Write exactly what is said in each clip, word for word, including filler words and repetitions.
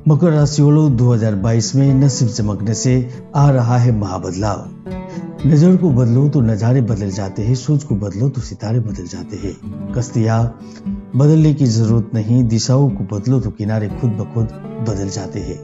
मकर राशि वालों, दो हज़ार बाईस में नसीब चमकने से आ रहा है महाबदलाव। नजर को बदलो तो नजारे बदल जाते हैं, सोच को बदलो तो सितारे बदल जाते हैं। कश्तियां बदलने की जरूरत नहीं, दिशाओं को बदलो तो किनारे खुद ब खुद बदल जाते हैं।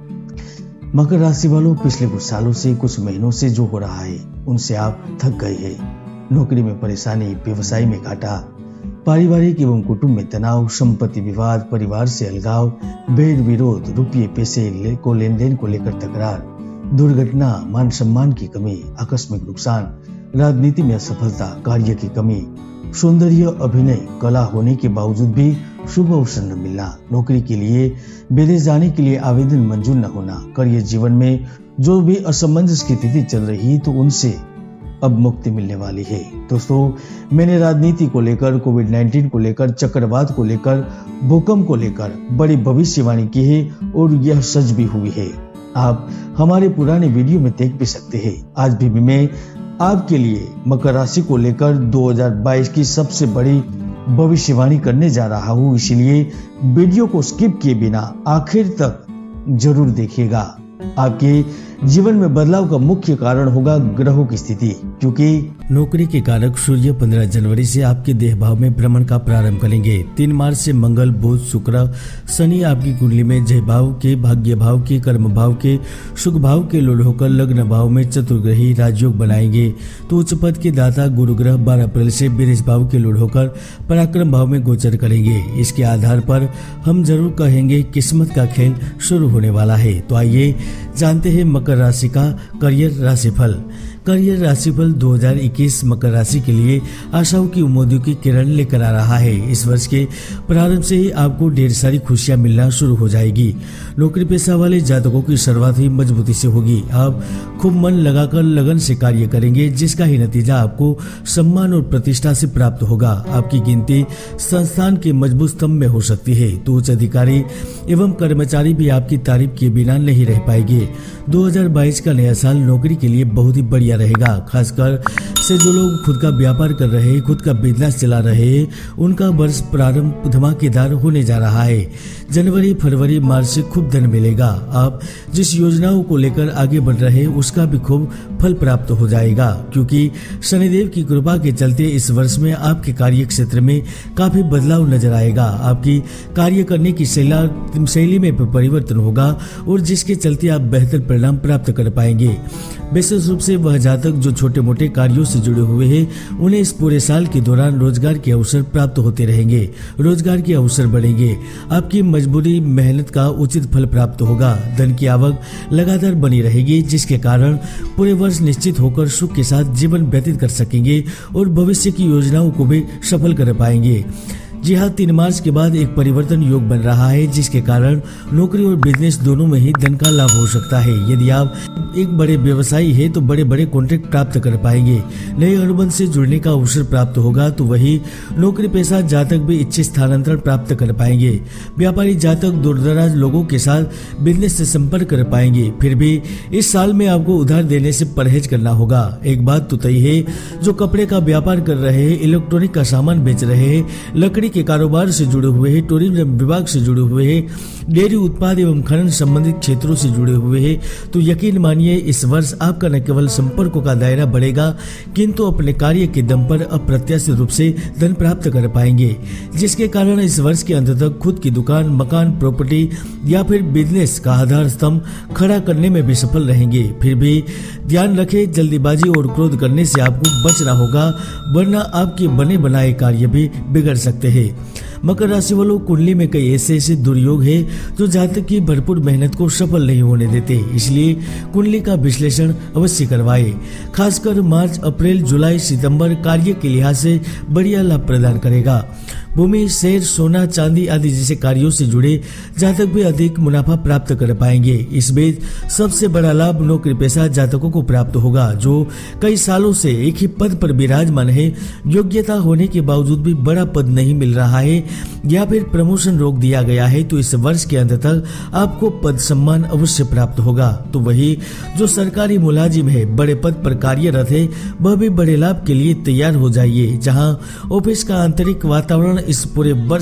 मकर राशि वालों, पिछले कुछ सालों से, कुछ महीनों से जो हो रहा है उनसे आप थक गए हैं। नौकरी में परेशानी, व्यवसाय में घाटा, पारिवारिक एवं कुटुंब में तनाव, संपत्ति विवाद, परिवार से अलगाव, भेद विरोध, रुपये पैसे को लेन देन को लेकर तकरार, दुर्घटना, मान सम्मान की कमी, आकस्मिक नुकसान, राजनीति में असफलता, कार्य की कमी, सौंदर्य, अभिनय, कला होने के बावजूद भी शुभ अवसर न मिलना, नौकरी के लिए विदेश जाने के लिए आवेदन मंजूर न होना, करियर जीवन में जो भी असमंजस की स्थिति चल रही तो उनसे अब मुक्ति मिलने वाली है। दोस्तों, मैंने राजनीति को लेकर, कोविड नाइन्टीन को लेकर, चक्रवात को लेकर, भूकंप को लेकर बड़ी भविष्यवाणी की है और यह सच भी हुई है। आप हमारे पुराने वीडियो में देख भी सकते हैं। आज भी मैं आपके लिए मकर राशि को लेकर दो हज़ार बाईस की सबसे बड़ी भविष्यवाणी करने जा रहा हूँ, इसीलिए वीडियो को स्किप किए बिना आखिर तक जरूर देखिएगा। आपके जीवन में बदलाव का मुख्य कारण होगा ग्रहों की स्थिति, क्योंकि नौकरी के कारक सूर्य पंद्रह जनवरी से आपके देह भाव में भ्रमण का प्रारंभ करेंगे। तीन मार्च से मंगल, बुध, शुक्र, शनि आपकी कुंडली में जय भाव के, भाग्य भाव के, कर्म भाव के, सुख भाव के लोड होकर लग्न भाव में चतुर्ग्रही राजयोग बनाएंगे। तो उच्च पद के दाता गुरु ग्रह बारह अप्रैल से विदेश भाव के लोड होकर पराक्रम भाव में गोचर करेंगे। इसके आधार पर हम जरूर कहेंगे किस्मत का खेल शुरू होने वाला है। तो आइए जानते हैं मकर राशि का करियर राशिफल। करियर राशिफल दो हज़ार इक्कीस मकर राशि के लिए आशाओं की उम्मीदों की किरण लेकर आ रहा है। इस वर्ष के प्रारंभ से ही आपको ढेर सारी खुशियां मिलना शुरू हो जाएगी। नौकरी पेशा वाले जातकों की शुरुआत ही मजबूती से होगी। आप खूब मन लगाकर लगन से कार्य करेंगे, जिसका ही नतीजा आपको सम्मान और प्रतिष्ठा से प्राप्त होगा। आपकी गिनती संस्थान के मजबूत स्तंभ में हो सकती है, तो उच्च अधिकारी एवं कर्मचारी भी आपकी तारीफ किए बिना नहीं रह पाएंगे। दो हज़ार बाईस का नया साल नौकरी के लिए बहुत ही बढ़िया रहेगा। खासकर से जो लोग खुद का व्यापार कर रहे हैं, खुद का बिजनेस चला रहे हैं, उनका वर्ष प्रारंभ धमाकेदार होने जा रहा है। जनवरी, फरवरी, मार्च से खूब धन मिलेगा। आप जिस योजनाओं को लेकर आगे बढ़ रहे हैं उसका भी खूब फल प्राप्त हो जाएगा, क्योंकि शनिदेव की कृपा के चलते इस वर्ष में आपके कार्य क्षेत्र में काफी बदलाव नजर आएगा। आपकी कार्य करने की शैली में परिवर्तन होगा और जिसके चलते आप बेहतर परिणाम प्राप्त कर पाएंगे। विशेष रूप से वह जातक जो छोटे मोटे कार्यों से जुड़े हुए हैं, उन्हें इस पूरे साल के दौरान रोजगार के अवसर प्राप्त होते रहेंगे। रोजगार के अवसर बढ़ेंगे। आपकी मजबूरी मेहनत का उचित फल प्राप्त होगा। धन की आवक लगातार बनी रहेगी, जिसके कारण पूरे वर्ष निश्चित होकर सुख के साथ जीवन व्यतीत कर सकेंगे और भविष्य की योजनाओं को भी सफल कर पाएंगे। जी हाँ, तीन मार्च के बाद एक परिवर्तन योग बन रहा है, जिसके कारण नौकरी और बिजनेस दोनों में ही धन का लाभ हो सकता है। यदि आप एक बड़े व्यवसायी है तो बड़े बड़े कॉन्ट्रैक्ट प्राप्त कर पाएंगे। नए अनुबंध से जुड़ने का अवसर प्राप्त होगा, तो वही नौकरी पेशा जातक भी इच्छित स्थानांतरण प्राप्त कर पाएंगे। व्यापारी जातक दूरदराज लोगों के साथ बिजनेस से संपर्क कर पाएंगे। फिर भी इस साल में आपको उधार देने से परहेज करना होगा। एक बात तो तय है, जो कपड़े का व्यापार कर रहे हैं, इलेक्ट्रॉनिक का सामान बेच रहे हैं, लकड़ी के कारोबार से जुड़े हुए हैं, टूरिज्म विभाग से जुड़े हुए हैं, डेयरी उत्पाद एवं खनन संबंधित क्षेत्रों से जुड़े हुए हैं, तो यकीन मानिए इस वर्ष आपका न केवल संपर्कों का दायरा बढ़ेगा, किंतु अपने कार्य के दम पर अप्रत्याशित रूप से धन प्राप्त कर पाएंगे, जिसके कारण इस वर्ष के अंत तक खुद की दुकान, मकान, प्रॉपर्टी या फिर बिजनेस का आधार स्तंभ खड़ा करने में भी सफल रहेंगे। फिर भी ध्यान रखें, जल्दीबाजी और क्रोध करने से आपको बचना होगा, वरना आपके बने बनाए कार्य भी बिगड़ सकते हैं। मकर राशि वालों, कुंडली में कई ऐसे ऐसे दुर्योग है जो जातक की भरपूर मेहनत को सफल नहीं होने देते, इसलिए कुंडली का विश्लेषण अवश्य करवाएं। खासकर मार्च, अप्रैल, जुलाई, सितंबर कार्य के लिहाज से बढ़िया लाभ प्रदान करेगा। भूमि, शेयर, सोना, चांदी आदि जैसे कार्यों से जुड़े जातक भी अधिक मुनाफा प्राप्त कर पाएंगे। इस बीच सबसे बड़ा लाभ नौकरी पेशा जातकों को प्राप्त होगा, जो कई सालों से एक ही पद पर विराजमान है। योग्यता होने के बावजूद भी बड़ा पद नहीं मिल रहा है या फिर प्रमोशन रोक दिया गया है, तो इस वर्ष के अंत तक आपको पद सम्मान अवश्य प्राप्त होगा। तो वही जो सरकारी मुलाजिम है, बड़े पद पर कार्यरत है, वह भी बड़े लाभ के लिए तैयार हो जाइए। जहां ऑफिस का आंतरिक वातावरण इस पूरे वर्ष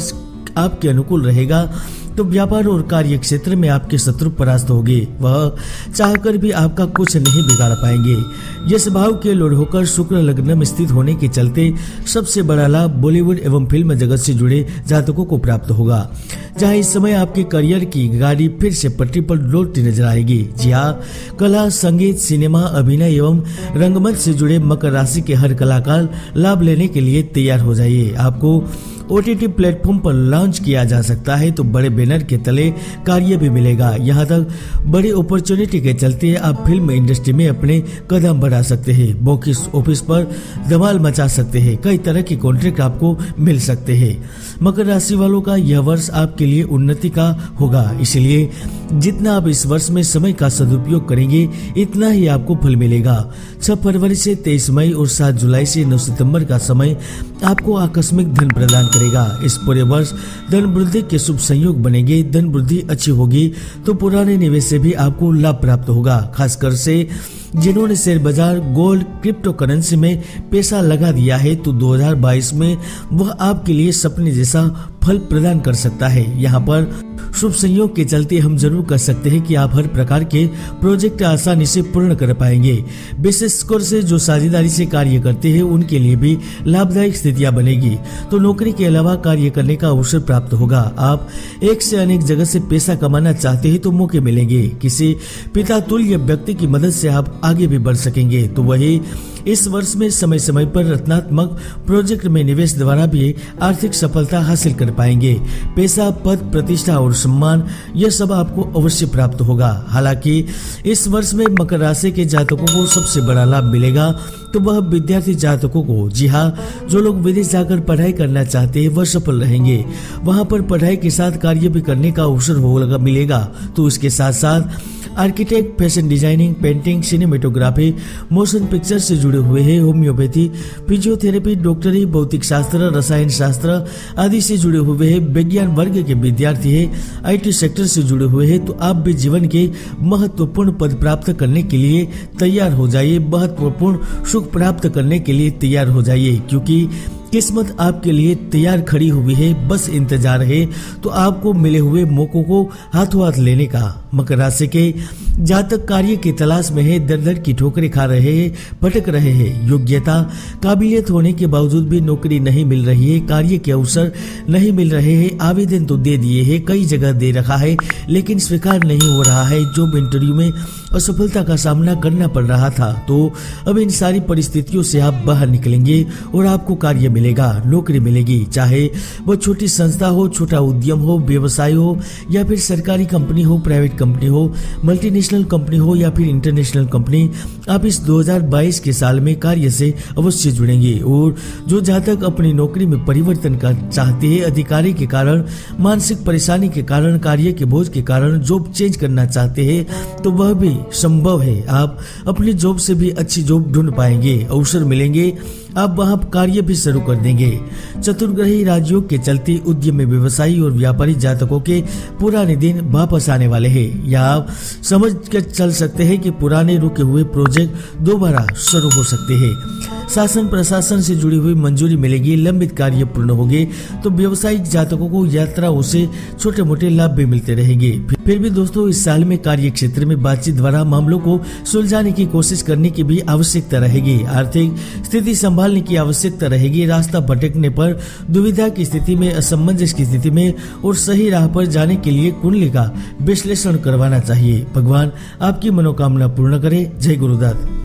आपके अनुकूल रहेगा तो व्यापार और कार्य क्षेत्र में आपके शत्रु परास्त होंगे। वह चाहकर भी आपका कुछ नहीं बिगाड़ पाएंगे। यश भाव के लॉर्ड होकर शुक्र लग्न में स्थित होने के चलते सबसे बड़ा लाभ बॉलीवुड एवं फिल्म जगत से जुड़े जातकों को प्राप्त होगा, जहां इस समय आपके करियर की गाड़ी फिर से पटरी पर लौटती नजर आएगी। जी हाँ, कला, संगीत, सिनेमा, अभिनय एवं रंगमंच से जुड़े मकर राशि के हर कलाकार लाभ लेने के लिए तैयार हो जाइए। आपको ओटीटी प्लेटफॉर्म पर लॉन्च किया जा सकता है तो बड़े बैनर के तले कार्य भी मिलेगा। यहाँ तक बड़ी अपॉर्चुनिटी के चलते आप फिल्म इंडस्ट्री में अपने कदम बढ़ा सकते हैं, बॉक्स ऑफिस पर धमाल मचा सकते हैं, कई तरह के कॉन्ट्रैक्ट आपको मिल सकते हैं। मकर राशि वालों का यह वर्ष आपके लिए उन्नति का होगा, इसलिए जितना आप इस वर्ष में समय का सदुपयोग करेंगे इतना ही आपको फल मिलेगा। छह फरवरी से तेईस मई और सात जुलाई से नौ सितंबर का समय आपको आकस्मिक धन प्रदान करेगा। इस पूरे वर्ष धन वृद्धि के शुभ संयोग बनेंगे। धन वृद्धि अच्छी होगी तो पुराने निवेश से भी आपको लाभ प्राप्त होगा। खासकर से जिन्होंने शेयर बाजार, गोल्ड, क्रिप्टो करेंसी में पैसा लगा दिया है तो दो हज़ार बाईस में वह आपके लिए सपने जैसा फल प्रदान कर सकता है। यहाँ पर शुभ संयोग के चलते हम जरूर कह सकते हैं कि आप हर प्रकार के प्रोजेक्ट आसानी से पूर्ण कर पाएंगे। विशेषकर से जो साझेदारी से कार्य करते हैं उनके लिए भी लाभदायक स्थितियां बनेगी। तो नौकरी के अलावा कार्य करने का अवसर प्राप्त होगा। आप एक से अनेक जगह से पैसा कमाना चाहते हैं तो मौके मिलेंगे। किसी पिता तुल्य व्यक्ति की मदद से आप आगे भी बढ़ सकेंगे। तो वही इस वर्ष में समय समय पर रचनात्मक प्रोजेक्ट में निवेश द्वारा भी आर्थिक सफलता हासिल कर पाएंगे। पैसा, पद, प्रतिष्ठा और सम्मान यह सब आपको अवश्य प्राप्त होगा। हालांकि इस वर्ष में मकर राशि के जातकों को सबसे बड़ा लाभ मिलेगा तो वह विद्यार्थी जातकों को। जी हाँ, जो लोग विदेश जाकर पढ़ाई करना चाहते हैं वह सफल रहेंगे। वहां पर पढ़ाई के साथ कार्य भी करने का अवसर होगा मिलेगा। तो इसके साथ साथ architect, fashion designing, painting, cinematography, motion picture से जुड़े हुए हैं, होम्योपैथी, फिजियोथेरेपी, डॉक्टरी, भौतिक शास्त्र, रसायन शास्त्र आदि से जुड़े हुए हैं, विज्ञान वर्ग के विद्यार्थी हैं, आईटी सेक्टर से जुड़े हुए हैं तो आप भी जीवन के महत्वपूर्ण पद प्राप्त करने के लिए तैयार हो जाइए। महत्वपूर्ण सुख प्राप्त करने के लिए तैयार हो जाइए, क्योंकि किस्मत आपके लिए तैयार खड़ी हुई है। बस इंतजार है तो आपको मिले हुए मौकों को हाथों हाथ लेने का। मकर राशि के जातक कार्य की तलाश में है, दर दर की ठोकरें खा रहे हैं, भटक रहे हैं। योग्यता, काबिलियत होने के बावजूद भी नौकरी नहीं मिल रही है, कार्य के अवसर नहीं मिल रहे हैं। आवेदन तो दे दिए हैं, कई जगह दे रखा है लेकिन स्वीकार नहीं हो रहा है। जॉब इंटरव्यू में असफलता का सामना करना पड़ रहा था तो अब इन सारी परिस्थितियों से आप बाहर निकलेंगे और आपको कार्य मिलेगा, नौकरी मिलेगी। चाहे वो छोटी संस्था हो, छोटा उद्यम हो, व्यवसाय हो या फिर सरकारी कंपनी हो, प्राइवेट कंपनी हो, मल्टीनेशनल कंपनी हो या फिर इंटरनेशनल कंपनी, आप इस दो हज़ार बाईस के साल में कार्य से अवश्य जुड़ेंगे। और जो जातक अपनी नौकरी में परिवर्तन कर चाहते हैं, अधिकारी के कारण, मानसिक परेशानी के कारण, कार्य के बोझ के कारण जॉब चेंज करना चाहते हैं तो वह भी संभव है। आप अपनी जॉब से भी अच्छी जॉब ढूंढ पाएंगे, अवसर मिलेंगे, आप वहां कार्य भी शुरू कर देंगे। चतुर्ग्रही राजयोग के चलते उद्यमी, व्यवसायी और व्यापारी जातकों के पुराने दिन वापस आने वाले हैं। या आप समझ कर चल सकते हैं कि पुराने रुके हुए प्रोजेक्ट दोबारा शुरू हो सकते हैं। शासन प्रशासन से जुड़ी हुई मंजूरी मिलेगी, लंबित कार्य पूर्ण होंगे। तो व्यवसायिक जातकों को यात्राओं से छोटे मोटे लाभ भी मिलते रहेंगे। फिर भी दोस्तों, इस साल में कार्य क्षेत्र में बातचीत द्वारा मामलों को सुलझाने की कोशिश करने की भी आवश्यकता रहेगी। आर्थिक स्थिति संभालने की आवश्यकता रहेगी। रास्ता भटकने पर, दुविधा की स्थिति में, असमंजस की स्थिति में और सही राह पर जाने के लिए कुंडली का विश्लेषण करवाना चाहिए। भगवान आपकी मनोकामना पूर्ण करे। जय गुरुदत्त।